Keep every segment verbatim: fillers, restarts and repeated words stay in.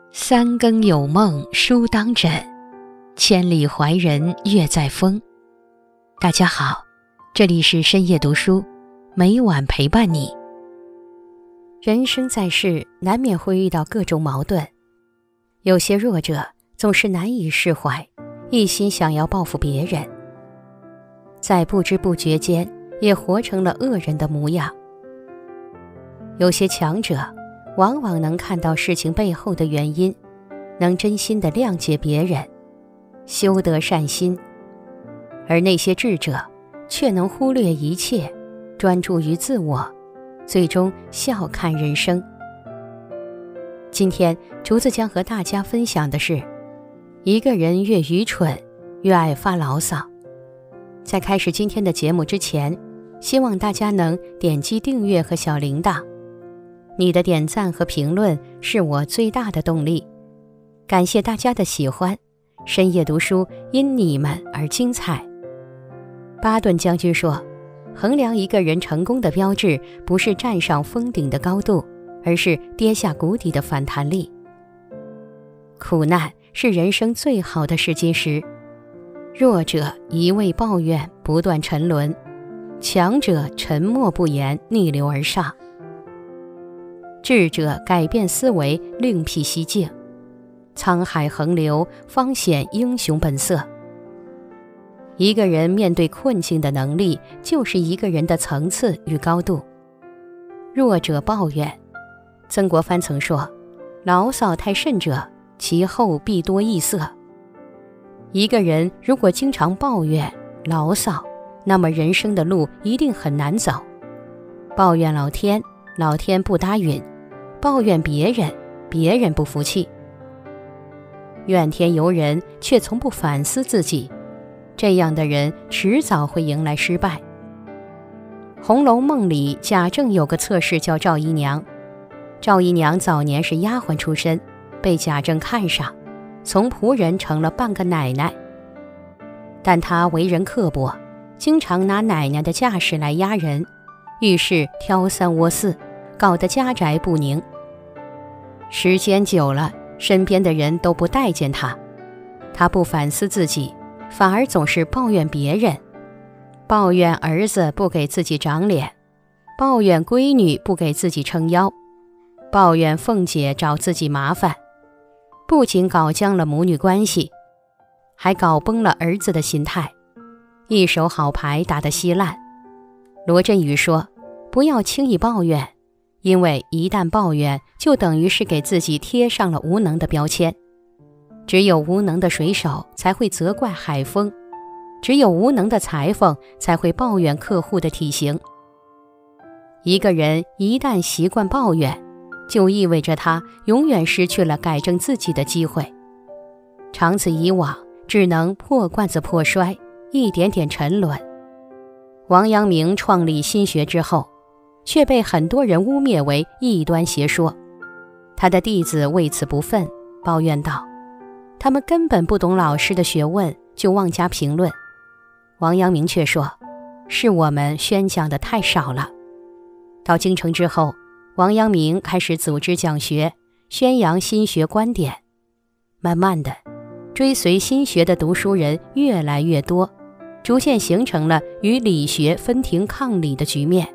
三更有梦书当枕，千里怀人月在风。大家好，这里是深夜读书，每晚陪伴你。人生在世，难免会遇到各种矛盾，有些弱者总是难以释怀，一心想要报复别人，在不知不觉间也活成了恶人的模样。有些强者往往能看到事情背后的原因，能真心地谅解别人，修得善心，而那些智者却能忽略一切，专注于自我，最终笑看人生。今天竹子将和大家分享的是，一个人越愚蠢越爱发牢骚。在开始今天的节目之前，希望大家能点击订阅和小铃铛，你的点赞和评论是我最大的动力。感谢大家的喜欢，深夜读书因你们而精彩。巴顿将军说，衡量一个人成功的标志，不是站上峰顶的高度，而是跌下谷底的反弹力。苦难是人生最好的试金石，弱者一味抱怨，不断沉沦；强者沉默不言，逆流而上。智者改变思维，另辟蹊径。沧海横流，方显英雄本色。一个人面对困境的能力，就是一个人的层次与高度。弱者抱怨，曾国藩曾说，牢骚太甚者，其后必多异色。一个人如果经常抱怨牢骚，那么人生的路一定很难走。抱怨老天，老天不答允；抱怨别人，别人不服气。怨天尤人，却从不反思自己，这样的人迟早会迎来失败。《红楼梦》里，贾政有个侧室叫赵姨娘。赵姨娘早年是丫鬟出身，被贾政看上，从仆人成了半个奶奶。但她为人刻薄，经常拿奶奶的架势来压人，遇事挑三窝四，搞得家宅不宁。时间久了，身边的人都不待见她，她不反思自己，反而总是抱怨别人，抱怨儿子不给自己长脸，抱怨闺女不给自己撑腰，抱怨凤姐找自己麻烦，不仅搞僵了母女关系，还搞崩了儿子的心态，一手好牌打得稀烂。罗振宇说，不要轻易抱怨，因为一旦抱怨，就等于是给自己贴上了无能的标签。只有无能的水手才会责怪海风，只有无能的裁缝才会抱怨客户的体型。一个人一旦习惯抱怨，就意味着他永远失去了改正自己的机会。长此以往，只能破罐子破摔，一点点沉沦。王阳明创立心学之后，却被很多人污蔑为异端邪说。他的弟子为此不忿，抱怨道，他们根本不懂老师的学问，就妄加评论。王阳明却说，是我们宣讲的太少了。到京城之后，王阳明开始组织讲学，宣扬心学观点。慢慢的，追随心学的读书人越来越多，逐渐形成了与理学分庭抗礼的局面。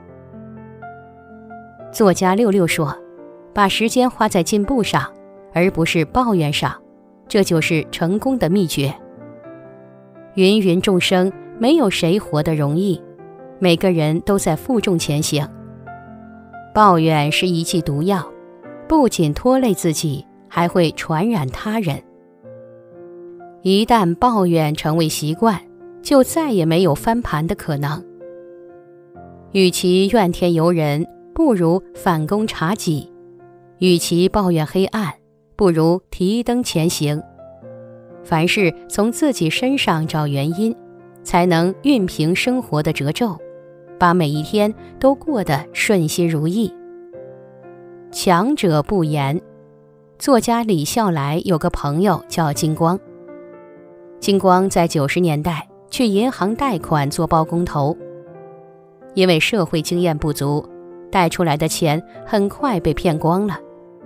作家六六说，把时间花在进步上，而不是抱怨上，这就是成功的秘诀。芸芸众生，没有谁活得容易，每个人都在负重前行。抱怨是一剂毒药，不仅拖累自己，还会传染他人。一旦抱怨成为习惯，就再也没有翻盘的可能。与其怨天尤人，不如反躬察己；与其抱怨黑暗，不如提灯前行。凡事从自己身上找原因，才能熨平生活的褶皱，把每一天都过得顺心如意。强者不言。作家李笑来有个朋友叫金光。金光在九十年代去银行贷款做包工头，因为社会经验不足，贷出来的钱很快被骗光了。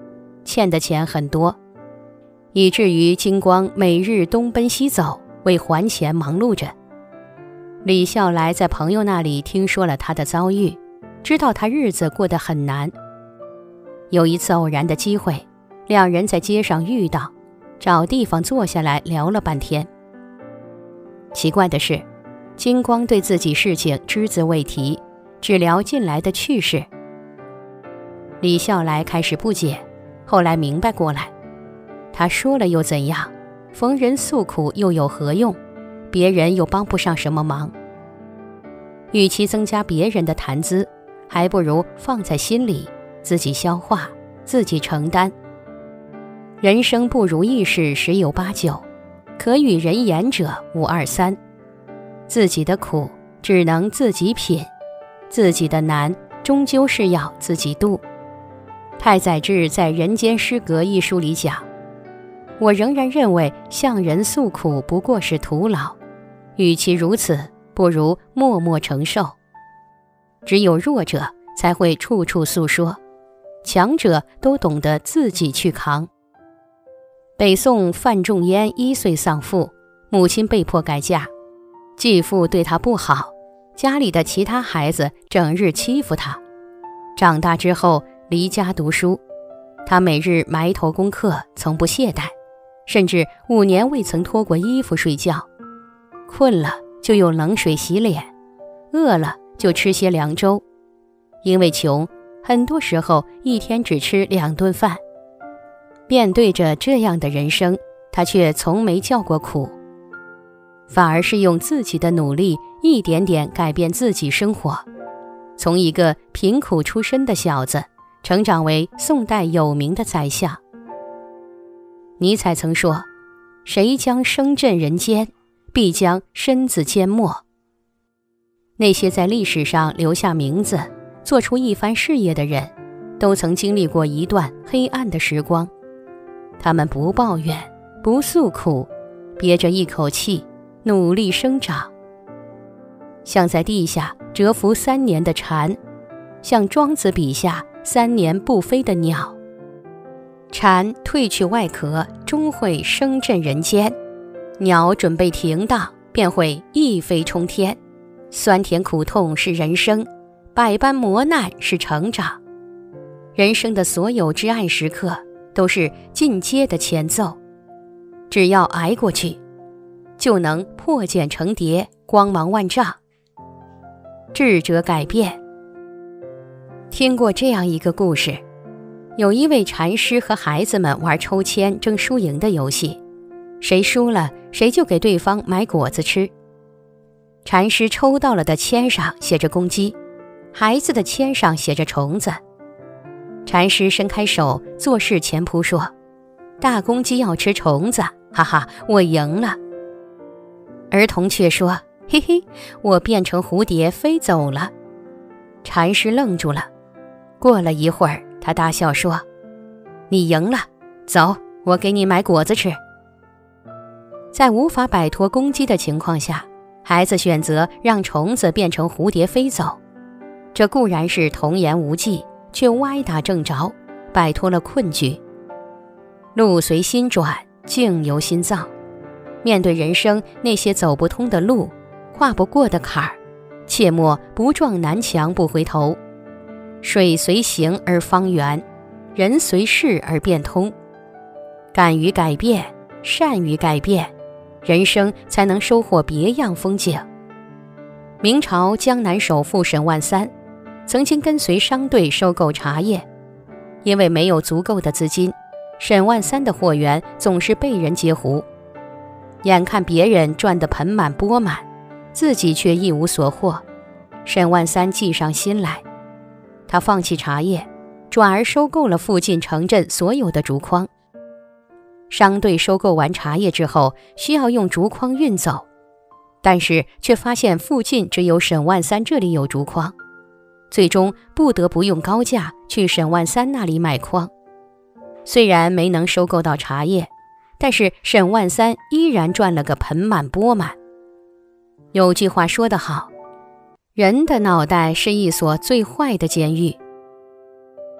欠的钱很多，以至于金光每日东奔西走，为还钱忙碌着。李笑来在朋友那里听说了他的遭遇，知道他日子过得很难。有一次偶然的机会，两人在街上遇到，找地方坐下来聊了半天。奇怪的是，金光对自己事情只字未提，只聊近来的趣事。李笑来开始不解，后来明白过来，他说了又怎样？逢人诉苦又有何用？别人又帮不上什么忙。与其增加别人的谈资，还不如放在心里，自己消化，自己承担。人生不如意事十有八九，可与人言者无二三。自己的苦只能自己品，自己的难终究是要自己度。太宰治在《人间失格》一书里讲，我仍然认为向人诉苦不过是徒劳，与其如此，不如默默承受。只有弱者才会处处诉说，强者都懂得自己去扛。北宋范仲淹一岁丧父，母亲被迫改嫁，继父对他不好，家里的其他孩子整日欺负他。长大之后离家读书，他每日埋头功课，从不懈怠，甚至五年未曾脱过衣服睡觉。困了就用冷水洗脸，饿了就吃些凉粥。因为穷，很多时候一天只吃两顿饭。面对着这样的人生，他却从没叫过苦，反而是用自己的努力一点点改变自己生活，从一个贫苦出身的小子成长为宋代有名的宰相。尼采曾说，谁将声震人间，必将身自缄默。那些在历史上留下名字，做出一番事业的人，都曾经历过一段黑暗的时光。他们不抱怨，不诉苦，憋着一口气，努力生长。像在地下蛰伏三年的蝉，像庄子笔下三年不飞的鸟。蝉褪去外壳，终会声震人间；鸟准备停当，便会一飞冲天。酸甜苦痛是人生，百般磨难是成长。人生的所有至暗时刻，都是进阶的前奏。只要挨过去，就能破茧成蝶，光芒万丈。智者改变。听过这样一个故事，有一位禅师和孩子们玩抽签争输赢的游戏，谁输了谁就给对方买果子吃。禅师抽到了的签上写着公鸡，孩子的签上写着虫子。禅师伸开手，作势前扑说，大公鸡要吃虫子，哈哈，我赢了。儿童却说，嘿嘿，我变成蝴蝶飞走了。禅师愣住了，过了一会儿，他大笑说，你赢了，走，我给你买果子吃。在无法摆脱公鸡的情况下，孩子选择让虫子变成蝴蝶飞走，这固然是童言无忌，却歪打正着，摆脱了困局。路随心转，境由心造。面对人生那些走不通的路，跨不过的坎儿，切莫不撞南墙不回头。水随形而方圆，人随事而变通。敢于改变，善于改变，人生才能收获别样风景。明朝江南首富沈万三曾经跟随商队收购茶叶，因为没有足够的资金，沈万三的货源总是被人截胡。眼看别人赚得盆满钵满，自己却一无所获，沈万三计上心来。他放弃茶叶，转而收购了附近城镇所有的竹筐。商队收购完茶叶之后，需要用竹筐运走，但是却发现附近只有沈万三这里有竹筐，最终不得不用高价去沈万三那里买筐。虽然没能收购到茶叶，但是沈万三依然赚了个盆满钵满。有句话说得好，人的脑袋是一所最坏的监狱。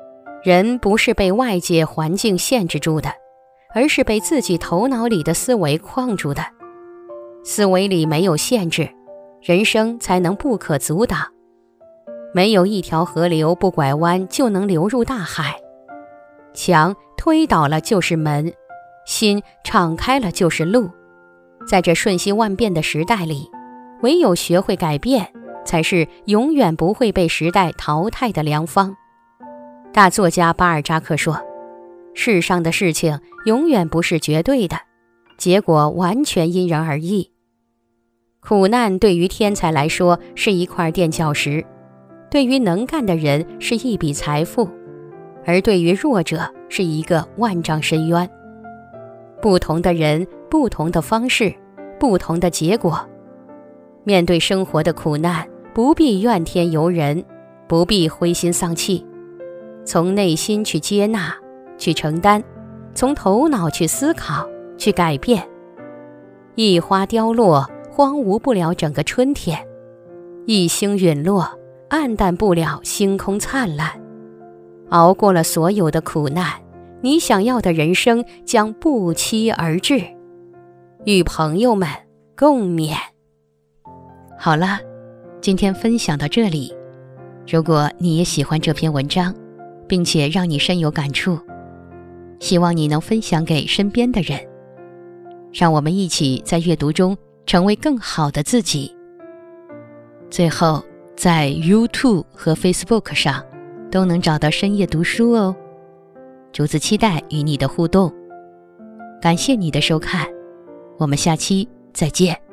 人不是被外界环境限制住的，而是被自己头脑里的思维框住的。思维里没有限制，人生才能不可阻挡。没有一条河流不拐弯就能流入大海，墙推倒了就是门，心敞开了就是路。在这瞬息万变的时代里，唯有学会改变，才是永远不会被时代淘汰的良方。大作家巴尔扎克说，世上的事情永远不是绝对的，结果完全因人而异。苦难对于天才来说是一块垫脚石，对于能干的人是一笔财富，而对于弱者是一个万丈深渊。不同的人，不同的方式，不同的结果。面对生活的苦难，不必怨天尤人，不必灰心丧气，从内心去接纳，去承担，从头脑去思考，去改变。一花凋落，荒芜不了整个春天；一星陨落，暗淡不了星空灿烂。熬过了所有的苦难，你想要的人生将不期而至。与朋友们共勉。好了，今天分享到这里。如果你也喜欢这篇文章，并且让你深有感触，希望你能分享给身边的人，让我们一起在阅读中成为更好的自己。最后，在 YouTube 和 Facebook 上都能找到深夜读书哦。竹子期待与你的互动。感谢你的收看，我们下期再见。